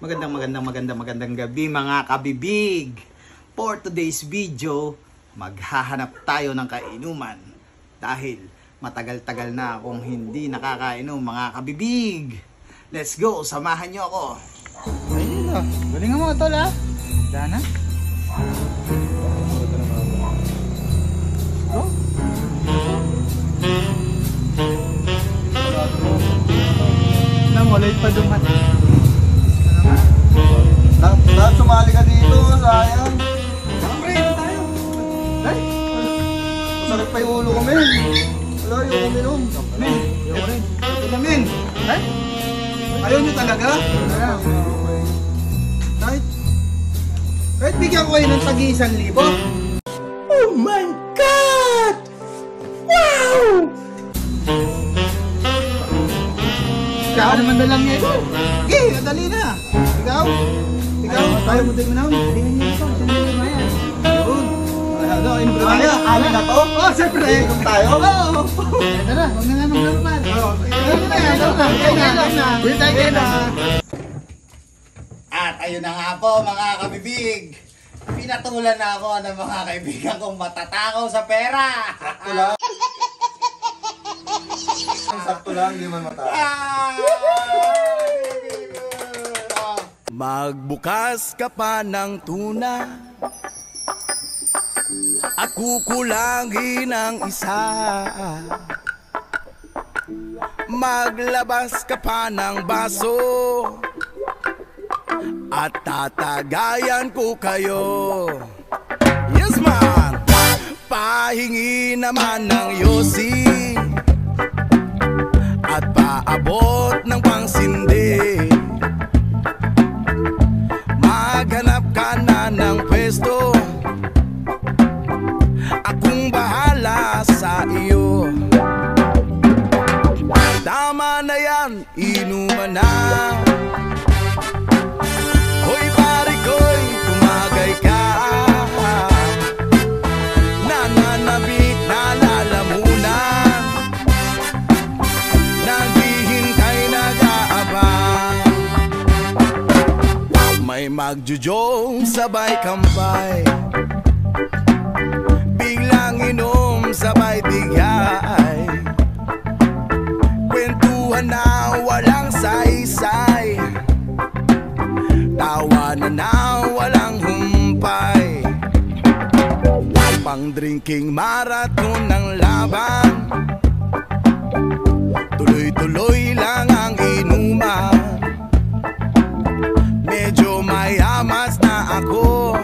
Magandang gabi mga kabibig. For today's video, maghahanap tayo ng kainuman dahil matagal-tagal na akong hindi nakakainom mga kabibig. Let's go, samahan nyo ako. Ayun na, galingan mo tol ha. Dana. Oh. Namulay pa dumating. Lahat sumali ka dito, sayang. Pre, ito tayo. Ay, masakit pa yung ulo ko, men. Wala, yung uminom. Men, ayoko rin. Ito na men. Ay, ayaw nyo talaga? Kahit bigyan ko kayo ng tag-1,000. Oh my God! Wow! Kaya naman na lang yan. Okay, madali na. Ikaw, tayo mo din mo na. Galingan niyo ito. Siyempre mo yan. Yun. Ano, inbro tayo. Ano na to? Oh, siyempre. Inom tayo? Oo. Ito na, huwag na nga nung normal. Ito na. At ayun na nga po mga kabibig. Pinatulan na ako ng mga kaibigan kong matatakaw sa pera. Sakto lang, hindi man mataas. Magbukas ka pa ng tuna at kukulangin ang isa. Maglabas ka pa ng baso at tatagayan ko kayo. Yes man! Pahingi naman ng yosi at paabot ng pangsindi. Maghanap ka na ng pwesto, akong bahala sa iyo. Tama na yan, inuman na. Hoy pare ko'y tumagay ka. Nananabik na lalamunan, naghihintay nag-aabang. May magjujong sabay kampay, biglang inom sabay bigay. Kwentuhan na walang saysay, tawanan na walang humpay. Pang drinking marathon ng laban, tuloy-tuloy lang ang inuman. Medyo mayamas na ako,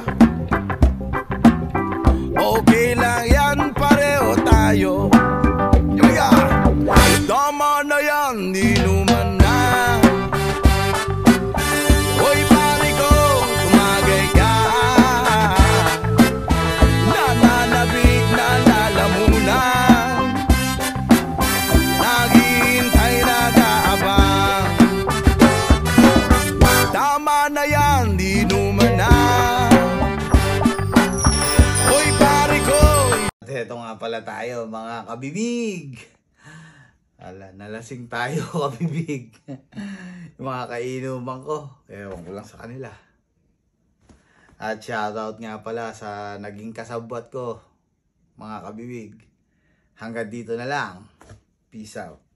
okay lang yan, pareho tayo. Tama na yan, inuman na. Hoy pare ko, tumagay ka. Nananabik na lalamunan, naghihintay nag-aabang. Tama na yan, inuman na. Hoy pare ko. Ito nga pala tayo mga kabibig. Ala, nalasing tayo kabibig. Yung mga kainuman ko, ewan ko lang sa kanila. At shoutout nga pala sa naging kasabwat ko mga kabibig. Hanggang dito na lang. Peace out.